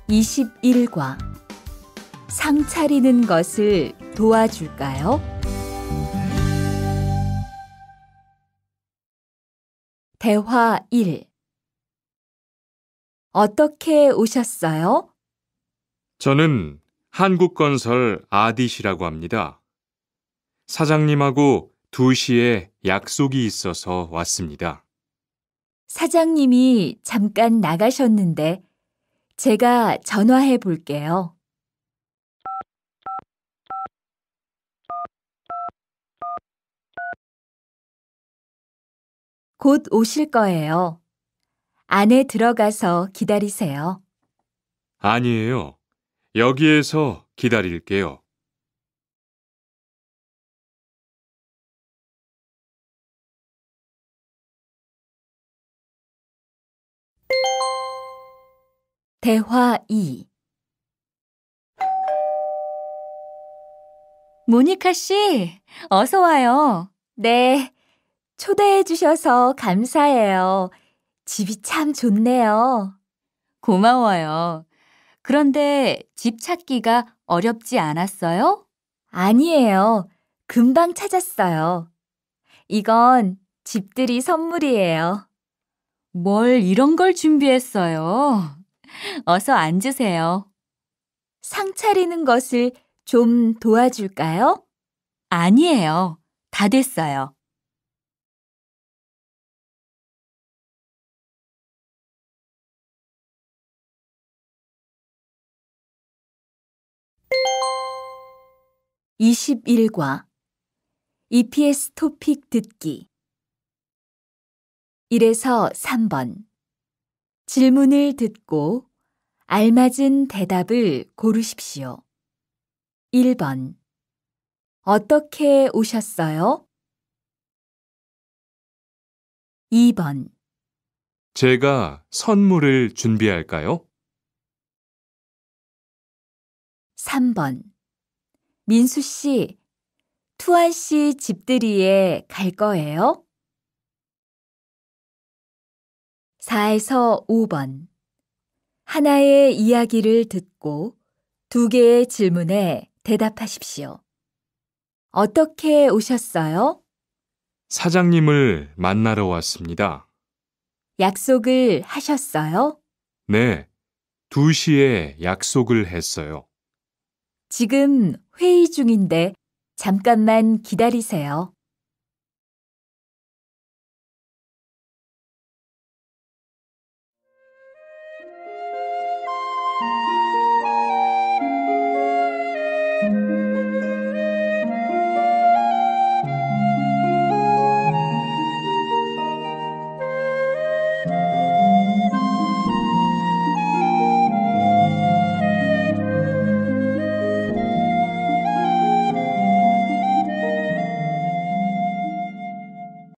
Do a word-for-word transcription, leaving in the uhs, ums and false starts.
이십일 과 상 차리는 것을 도와줄까요? 대화 일. 어떻게 오셨어요? 저는 한국건설 아디시라고 합니다. 사장님하고 두 시에 약속이 있어서 왔습니다. 사장님이 잠깐 나가셨는데 제가 전화해 볼게요. 곧 오실 거예요. 안에 들어가서 기다리세요. 아니에요. 여기에서 기다릴게요. 대화 이. 모니카 씨, 어서 와요. 네, 초대해 주셔서 감사해요. 집이 참 좋네요. 고마워요. 그런데 집 찾기가 어렵지 않았어요? 아니에요. 금방 찾았어요. 이건 집들이 선물이에요. 뭘 이런 걸 준비했어요? 어서 앉으세요. 상 차리는 것을 좀 도와줄까요? 아니에요. 다 됐어요. 이십일 과 이피에스 토픽 듣기 일에서 삼 번 질문을 듣고 알맞은 대답을 고르십시오. 일 번 어떻게 오셨어요? 이 번 제가 선물을 준비할까요? 삼 번 민수 씨, 투안 씨 집들이에 갈 거예요? 사에서 오 번 하나의 이야기를 듣고 두 개의 질문에 대답하십시오. 어떻게 오셨어요? 사장님을 만나러 왔습니다. 약속을 하셨어요? 네, 두 시에 약속을 했어요. 지금 회의 중인데 잠깐만 기다리세요.